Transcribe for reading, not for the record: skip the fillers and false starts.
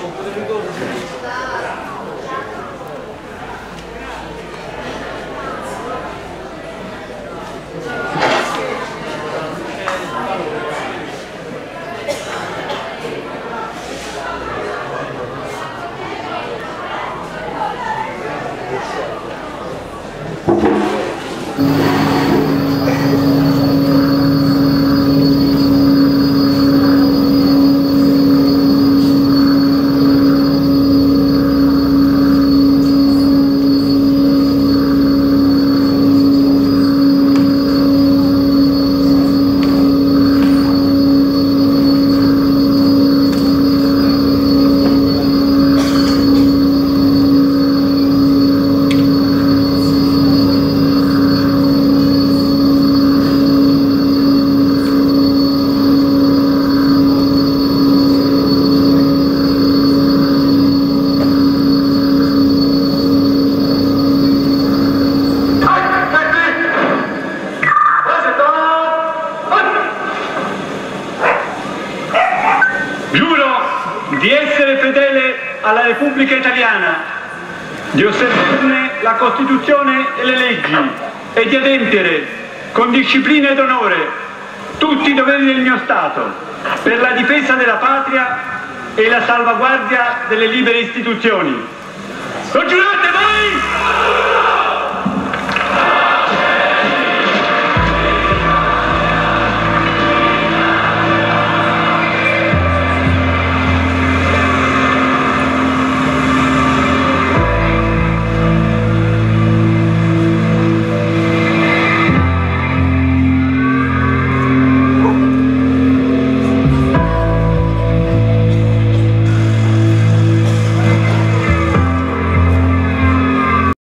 di essere fedele alla Repubblica Italiana, di osservare la Costituzione e le leggi e di adempiere con disciplina ed onore tutti i doveri del mio Stato per la difesa della patria e la salvaguardia delle libere istituzioni. Lo giurate voi?